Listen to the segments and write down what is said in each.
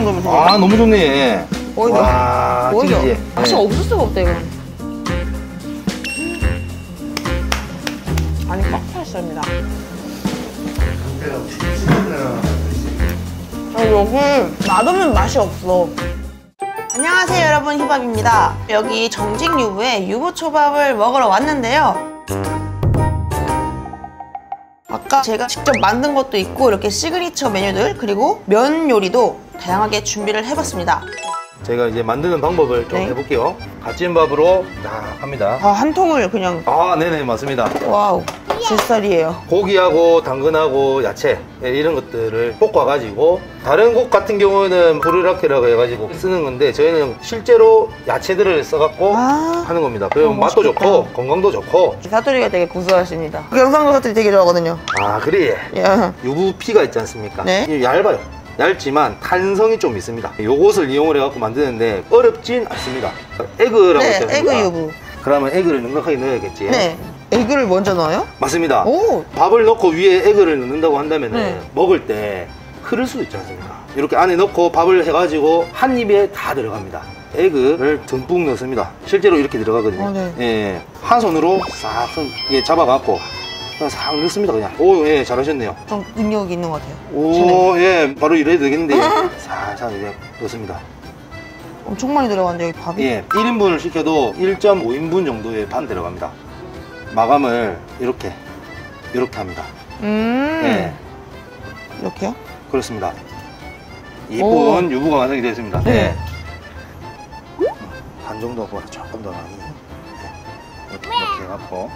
정도면 되겠다. 아, 너무 좋네. 와, 찌개지. 맛이 없을 수가 없다, 이건. 아니, 꽉 차있습니다. 여기 맛없는 맛이 없어. 안녕하세요, 여러분. 희밥입니다. 여기 정직유부에 유부초밥을 먹으러 왔는데요. 아까 제가 직접 만든 것도 있고 이렇게 시그니처 메뉴들 그리고 면 요리도 다양하게 준비를 해봤습니다. 제가 이제 만드는 방법을 좀 해볼게요. 갓진밥으로 딱 합니다. 아, 한 통을 그냥. 아, 네네, 맞습니다. 와우, 제 스타일이에요. 고기하고 당근하고 야채 이런 것들을 볶아가지고, 다른 곳 같은 경우는 부르라케라고 해가지고 쓰는 건데 저희는 실제로 야채들을 써갖고 하는 겁니다. 그러면 맛도 맛있겠다. 좋고 건강도 좋고. 사투리가 되게 구수하십니다. 경상도 사투리 되게 좋아하거든요. 아, 그래. 야. 유부피가 있지 않습니까? 네. 이게 얇아요. 얇지만 탄성이 좀 있습니다. 요것을 이용을 해갖고 만드는데 어렵진 않습니다. 에그라고 네, 했잖아요. 에그 유부. 그러면 에그를 넉넉하게 넣어야겠지. 네. 에그를 먼저 넣어요? 맞습니다. 오. 밥을 넣고 위에 에그를 넣는다고 한다면 네. 먹을 때 흐를 수도 있지 않습니까? 이렇게 안에 넣고 밥을 해가지고 한 입에 다 들어갑니다. 에그를 듬뿍 넣습니다. 실제로 이렇게 들어가거든요. 네. 예, 한 손으로 싹 잡아갖고 그냥 싹 넣습니다. 그냥. 오, 예, 잘하셨네요. 좀 능력이 있는 것 같아요. 오, 예, 바로 이래도 되겠는데 살살 이제 넣습니다. 엄청 많이 들어가는데 여기 밥이? 예, 1인분을 시켜도 1.5인분 정도의 반 들어갑니다. 마감을 이렇게 합니다. 예, 이렇게요? 그렇습니다. 이쁜 유부가 완성이 되었습니다. 네. 반 정도 하고 조금 더 나누면 이렇게 해갖고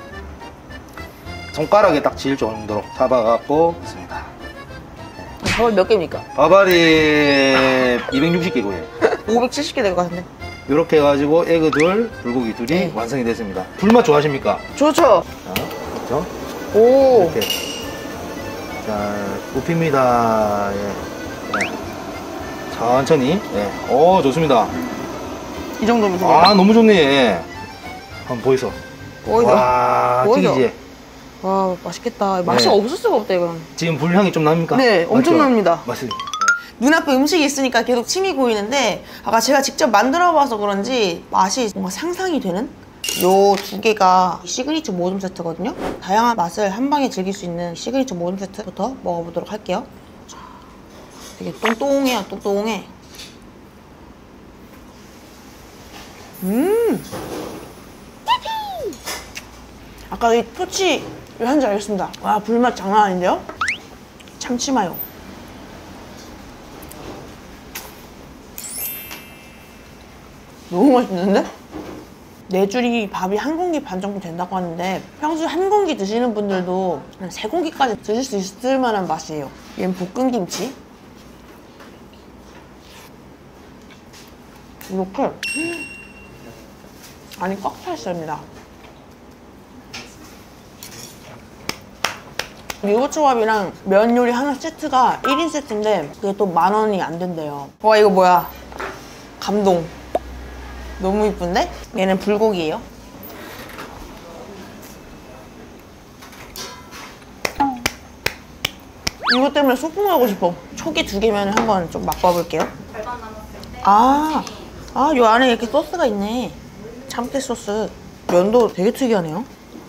손가락에 딱 질 정도로 잡아갖고 있습니다. 밥을 몇 개입니까? 밥알이 260개고요. 570개 될 것 같은데. 이렇게 해가지고 에그 둘, 불고기 둘이 완성이 됐습니다. 불맛 좋아하십니까? 좋죠. 자, 그렇죠? 오. 이렇게 자, 굽힙니다. 예. 네. 천천히. 예. 오, 좋습니다. 이 정도면 되겠다. 아, 너무 좋네. 예. 한번 보이소. 보이죠? 와, 보이죠? 찌개지. 와, 맛있겠다. 맛이 네. 없을 수가 없다, 이건. 지금 불향이 좀 납니까? 네, 엄청 맞죠? 납니다. 맞습니다. 눈앞에 음식이 있으니까 계속 침이 고이는데 아까 제가 직접 만들어봐서 그런지 맛이 뭔가 상상이 되는? 요 두 개가 시그니처 모듬 세트거든요. 다양한 맛을 한 방에 즐길 수 있는 시그니처 모듬 세트부터 먹어보도록 할게요. 자, 되게 똥똥해요, 똥똥해. 아까 이 토치를 한줄 알겠습니다. 와, 불맛 장난 아닌데요? 참치마요. 너무 맛있는데? 네 줄이 밥이 한 공기 반 정도 된다고 하는데 평소에 한 공기 드시는 분들도 한 세 공기까지 드실 수 있을 만한 맛이에요. 얘는 볶은 김치. 이렇게 안이 꽉 차 있습니다. 유부초밥이랑 면 요리 하나 세트가 1인 세트인데 그게 또 10,000원이 안 된대요. 와, 이거 뭐야? 감동. 너무 이쁜데? 얘는 불고기예요. 이것 때문에 소풍 가고 싶어. 초기 2개면 한번 좀 맛봐볼게요. 요 안에 이렇게 소스가 있네. 참깨 소스. 면도 되게 특이하네요.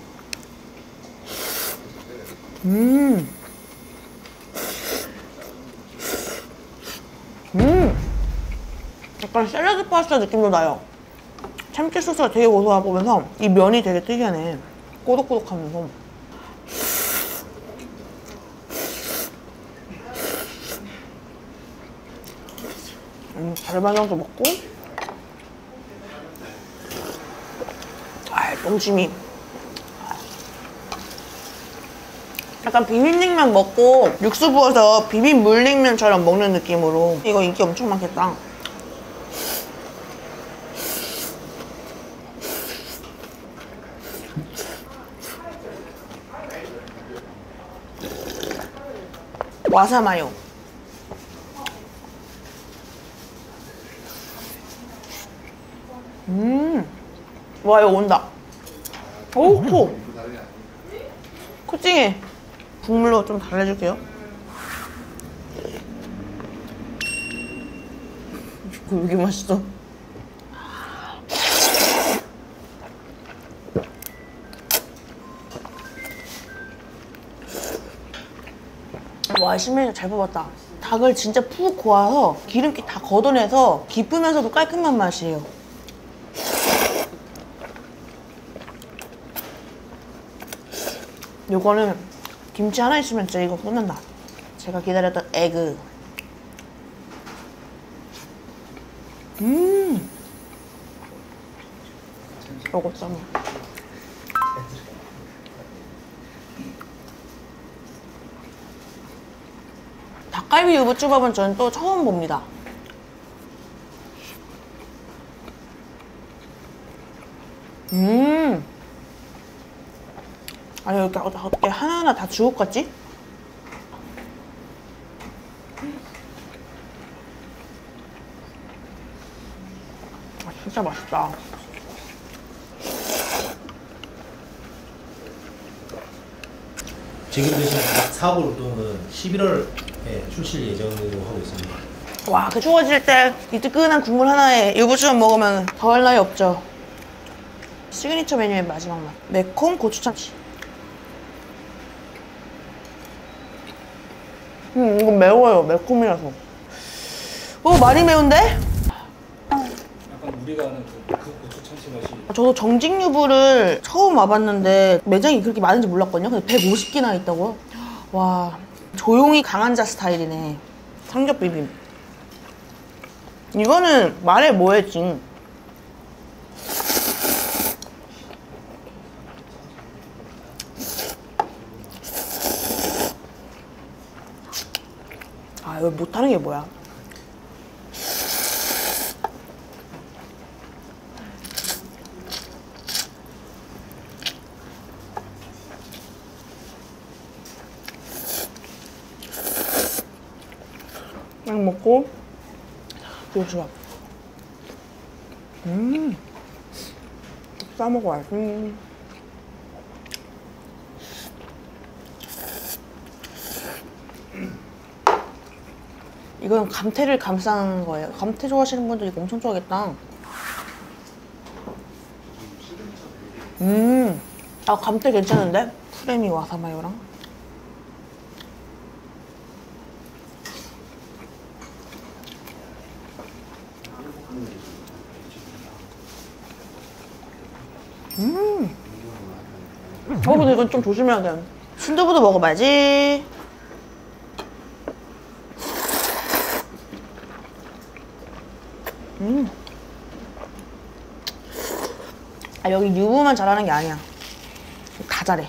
약간 샐러드 파스타 느낌도 나요. 참깨 소스가 되게 고소하면서 이 면이 되게 특이하네. 꼬독꼬독하면서. 달반장도 먹고. 똥침이. 약간 비빔냉면 먹고 육수 부어서 비빔 물냉면처럼 먹는 느낌으로. 이거 인기 엄청 많겠다. 와사마요. 와, 이거 온다. 오, 코. 코찡해. 국물로 좀 달래줄게요. 왜 이렇게 맛있어? 와, 신메뉴 잘 뽑았다. 닭을 진짜 푹 고아서 기름기 다 걷어내서 깊으면서도 깔끔한 맛이에요. 요거는 김치 하나 있으면 진짜 이거 끝난다. 제가 기다렸던 에그. 요거 쌈. 닭갈비 유부초밥은 저는 또 처음 봅니다. 아니, 이렇게 어떻게 하나하나 다 주옥 같지? 아, 진짜 맛있다. 지금 드신 사골 우동은 11월에 출시 예정으로 하고 있습니다. 와, 그 추워질 때 이 뜨끈한 국물 하나에 유부초밥 먹으면 더할 나위 없죠. 시그니처 메뉴의 마지막 맛. 매콤 고추참치. 이거 매워요. 매콤이라서. 많이 매운데? 약간 우리가 아는 그 고추 참치 맛이. 저도 정직유부를 처음 와봤는데 매장이 그렇게 많은지 몰랐거든요. 근데 150개나 있다고요? 와, 조용히 강한 자 스타일이네. 삼겹비빔. 이거는 말해 뭐했지. 아, 이거 못하는 게 뭐야. 그냥 먹고 고추밥 싸먹어야지. 이건 감태를 감싼 거예요. 감태 좋아하시는 분들 이거 엄청 좋아하겠다. 아, 감태 괜찮은데? 프레미 와사마요랑. 근데 이건 좀 조심해야 돼. 순두부도 먹어봐야지. 아, 여기 유부만 잘하는 게 아니야. 다 잘해.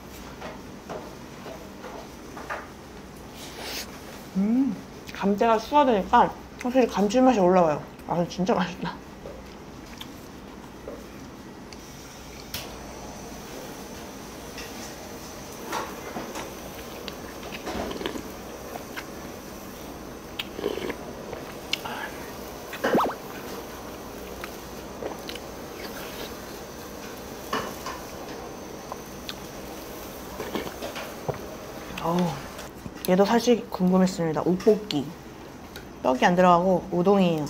감태가 수화되니까 확실히 감칠맛이 올라와요. 아, 진짜 맛있다. 얘도 사실 궁금했습니다. 우볶이. 떡이 안 들어가고 우동이에요.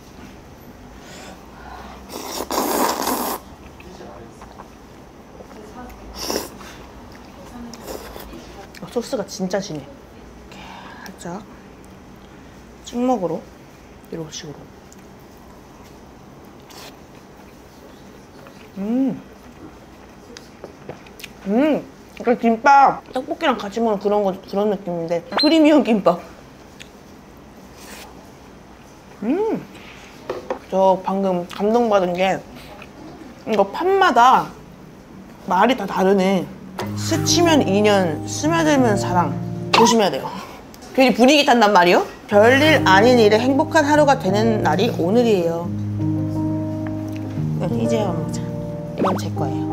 소스가 진짜 진해. 이렇게 살짝 찍먹으로 이런 식으로. 그러니까 김밥 떡볶이랑 같이 먹는 그런 느낌인데 프리미엄 김밥. 저 방금 감동받은 게 이거 판마다 말이 다 다르네. 스치면 인연, 스며들면 사랑. 조심해야 돼요. 괜히 분위기 탄단 말이요? 별일 아닌 일에 행복한 하루가 되는 날이 오늘이에요. 이제야 먹자. 이건 제 거예요.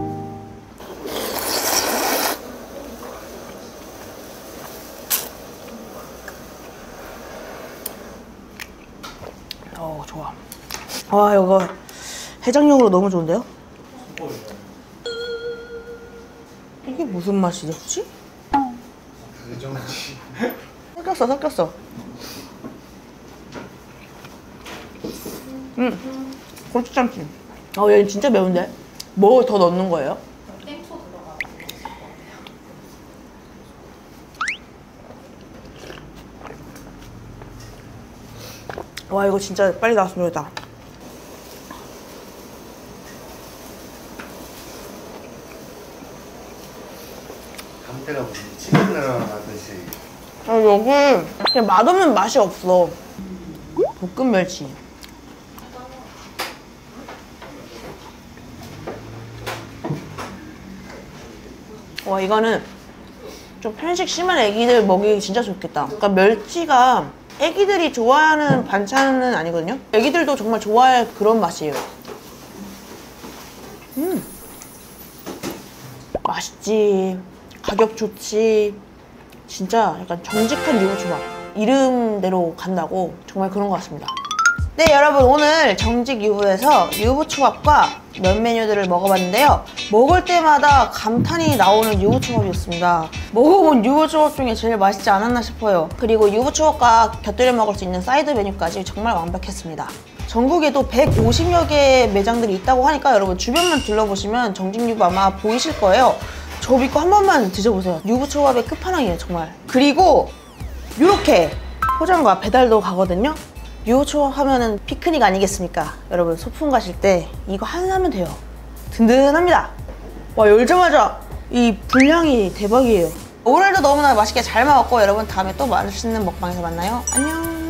좋아. 와, 이거 해장용으로 너무 좋은데요? 이게 무슨 맛이었지? 섞였어. 고추참치. 얘 진짜 매운데? 뭐 더 넣는 거예요? 땡초 들어가. 와, 이거 진짜 빨리 나왔으면 좋겠다. 감태가 무슨 치킨 나라듯이. 여기 그냥 맛없는 맛이 없어. 볶음 멸치. 와, 이거는 좀 편식 심한 애기들 먹이기 진짜 좋겠다. 그러니까 멸치가 애기들이 좋아하는 반찬은 아니거든요. 애기들도 정말 좋아할 그런 맛이에요. 맛있지. 가격 좋지. 진짜 약간 정직한 유부초밥. 이름대로 간다고 정말 그런 것 같습니다. 네, 여러분, 오늘 정직 유부에서 유부초밥과 면 메뉴들을 먹어봤는데요. 먹을 때마다 감탄이 나오는 유부초밥이었습니다. 먹어본 유부초밥 중에 제일 맛있지 않았나 싶어요. 그리고 유부초밥과 곁들여 먹을 수 있는 사이드 메뉴까지 정말 완벽했습니다. 전국에도 150여 개의 매장들이 있다고 하니까 여러분 주변만 둘러보시면 정직유부 아마 보이실 거예요. 저 믿고 한 번만 드셔보세요. 유부초밥의 끝판왕이에요, 정말. 그리고 이렇게 포장과 배달도 가거든요. 유부초밥 하면은 피크닉 아니겠습니까? 여러분 소풍 가실 때 이거 하나 하면 돼요. 든든합니다. 와, 열자마자 이 분량이 대박이에요. 오늘도 너무나 맛있게 잘 먹었고 여러분 다음에 또 맛있는 먹방에서 만나요. 안녕.